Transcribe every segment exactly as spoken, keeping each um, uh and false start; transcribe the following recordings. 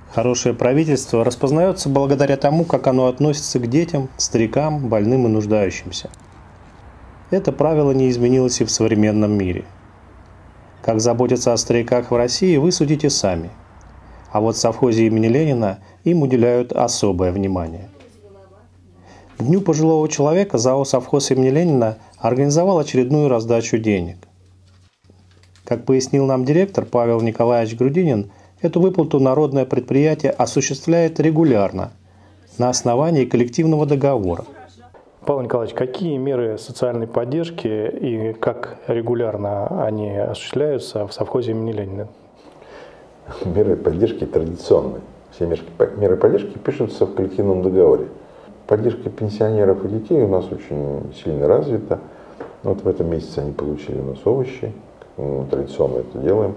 Хорошее правительство распознается благодаря тому, как оно относится к детям, старикам, больным и нуждающимся. Это правило не изменилось и в современном мире. Как заботиться о стариках в России, вы судите сами. А вот в совхозе имени Ленина им уделяют особое внимание. К Дню пожилого человека ЗАО «Совхоз имени Ленина» организовал очередную раздачу денег. Как пояснил нам директор Павел Николаевич Грудинин, эту выплату народное предприятие осуществляет регулярно на основании коллективного договора. Павел Николаевич, какие меры социальной поддержки и как регулярно они осуществляются в совхозе имени Ленина? Меры поддержки традиционные. Все меры поддержки пишутся в коллективном договоре. Поддержка пенсионеров и детей у нас очень сильно развита. Вот в этом месяце они получили у нас овощи. Мы традиционно это делаем.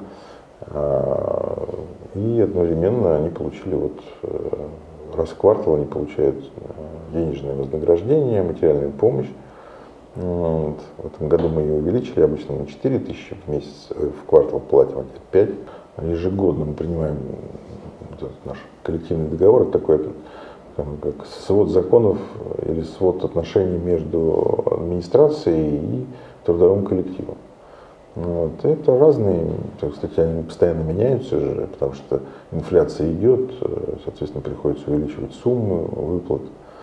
И одновременно они получили вот раз в квартал они получают денежное вознаграждение, материальную помощь. Вот. В этом году мы ее увеличили, обычно на четыре тысячи в месяц, в квартал платим, а теперь пять. Ежегодно мы принимаем вот наш коллективный договор, это такой как свод законов или свод отношений между администрацией и трудовым коллективом. Вот. Это разные, так сказать, они постоянно меняются же, потому что инфляция идет, соответственно, приходится увеличивать суммы выплат.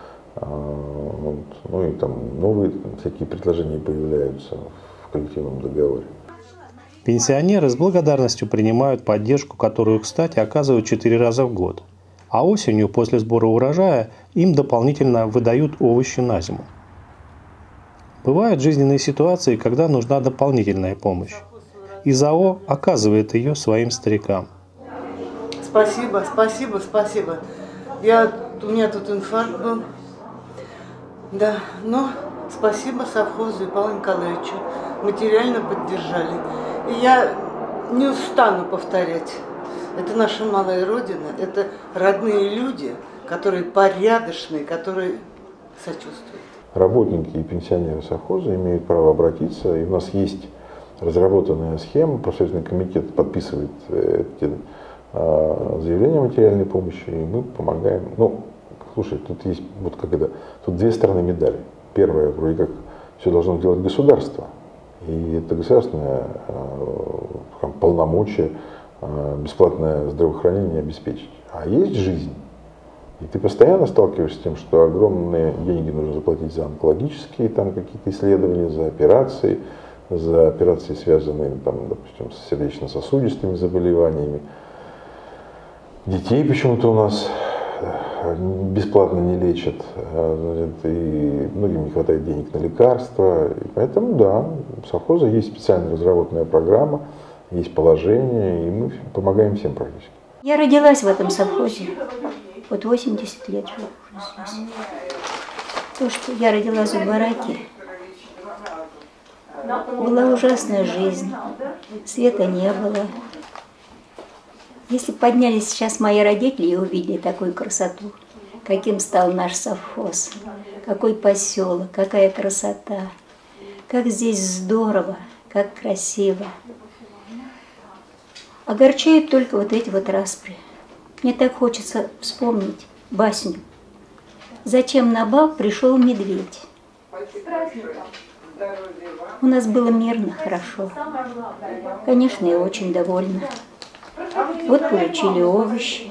Вот. Ну и там новые всякие предложения появляются в коллективном договоре. Пенсионеры с благодарностью принимают поддержку, которую, кстати, оказывают четыре раза в год. А осенью, после сбора урожая, им дополнительно выдают овощи на зиму. Бывают жизненные ситуации, когда нужна дополнительная помощь. И ЗАО оказывает ее своим старикам. Спасибо, спасибо, спасибо. Я, у меня тут инфаркт был. Да, но спасибо совхозу и Павлу Николаевичу. Материально поддержали. И я не устану повторять. Это наша малая родина, это родные люди, которые порядочные, которые сочувствуют. Работники и пенсионеры совхоза имеют право обратиться, и у нас есть разработанная схема, профсоюзный комитет подписывает эти а, заявления о материальной помощи, и мы помогаем. Ну, слушай, тут есть вот как это, тут две стороны медали. Первая, вроде как, все должно делать государство, и это государственное а, полномочие а, бесплатное здравоохранение обеспечить. А есть жизнь. И ты постоянно сталкиваешься с тем, что огромные деньги нужно заплатить за онкологические там какие-то исследования, за операции, за операции, связанные, там, допустим, с сердечно-сосудистыми заболеваниями. Детей почему-то у нас бесплатно не лечат, и многим не хватает денег на лекарства. И поэтому, да, у совхоза есть специально разработанная программа, есть положение, и мы помогаем всем практически. Я родилась в этом совхозе. Вот восемьдесят лет живу здесь. То, что я родилась в бараке, была ужасная жизнь, света не было. Если поднялись сейчас мои родители и увидели такую красоту, каким стал наш совхоз, какой поселок, какая красота, как здесь здорово, как красиво. Огорчают только вот эти вот распри. Мне так хочется вспомнить басню. Зачем на бал пришел медведь? У нас было мирно, хорошо. Конечно, я очень довольна. Вот получили овощи.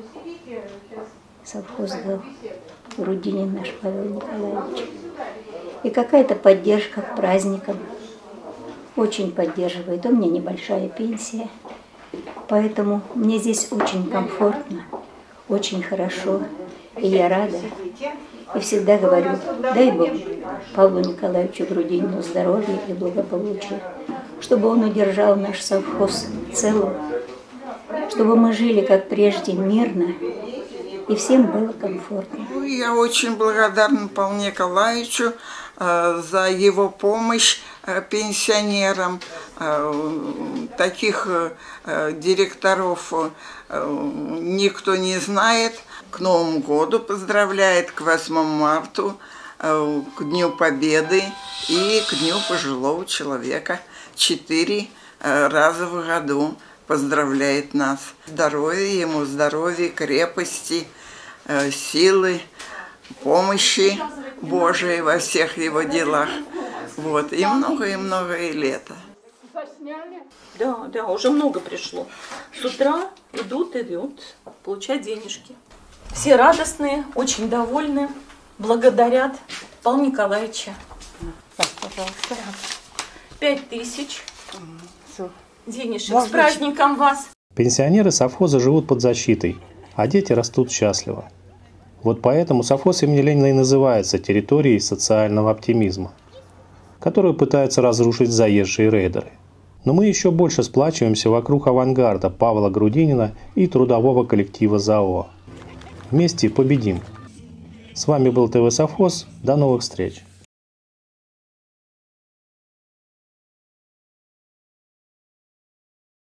Совхоз дал Грудинин наш Павел Николаевич. И какая-то поддержка к праздникам. Очень поддерживает. У меня небольшая пенсия. Поэтому мне здесь очень комфортно, очень хорошо, и я рада. И всегда говорю, дай Бог Павлу Николаевичу Грудинину здоровья и благополучия, чтобы он удержал наш совхоз целым, чтобы мы жили, как прежде, мирно, и всем было комфортно. Я очень благодарна Павлу Николаевичу э, за его помощь э, пенсионерам. Э, таких э, директоров э, никто не знает. К Новому году поздравляет, к восьмому марта, э, к Дню Победы и к Дню пожилого человека. Четыре э, раза в году поздравляет нас. Здоровья ему, здоровья, крепости, силы, помощи Божией во всех его делах. Вот, и многое-многое лето. Да, да, уже много пришло. С утра идут, идут получать денежки. Все радостные, очень довольны, благодарят Павла Николаевича. Так, пожалуйста. Пять тысяч денежек. С праздником вас! Пенсионеры совхоза живут под защитой, а дети растут счастливо. Вот поэтому совхоз имени Ленина и называется территорией социального оптимизма, которую пытаются разрушить заезжие рейдеры. Но мы еще больше сплачиваемся вокруг авангарда Павла Грудинина и трудового коллектива ЗАО. Вместе победим! С вами был ТВ Совхоз. До новых встреч!